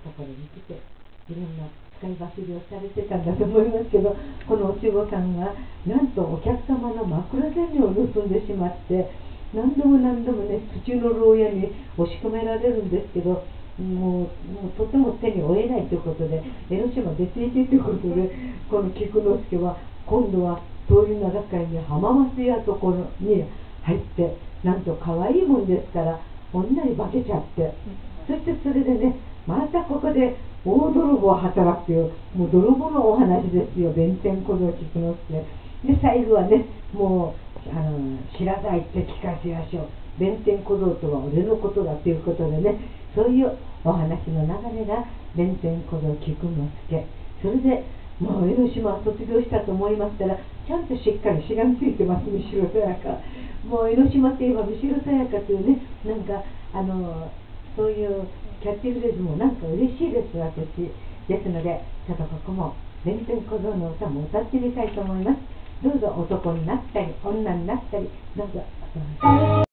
ところに来ていろんな使い走りをされてたんだと思いますけど、このおちぼさんがなんとお客様の枕銭を盗んでしまって、何度も何度もね土の牢屋に押し込められるんですけど、もうとても手に負えないということで江ノ島出ていけということで、この菊之助は今度は通り名高いに浜松屋ところに入って、なんと可愛いもんですから女に化けちゃって、そしてそれでねまたここで大泥棒を働くという、もう泥棒のお話ですよ、弁天小僧菊之助で、最後はねもう知らないって聞かせやしょう、弁天小僧とは俺のことだということでね、そういうお話の流れが弁天小僧菊之助。それでもう江ノ島は卒業したと思いましたら、ちゃんとしっかりしがみついてます、三代さやか。もう江ノ島といえば三代さやかというね、なんかそういうキャッチフレーズもなんか嬉しいです、私ですので、ちょっとここも弁天小僧の歌も歌ってみたいと思います。どうぞ男になったり女になったり、どうぞお楽しみに。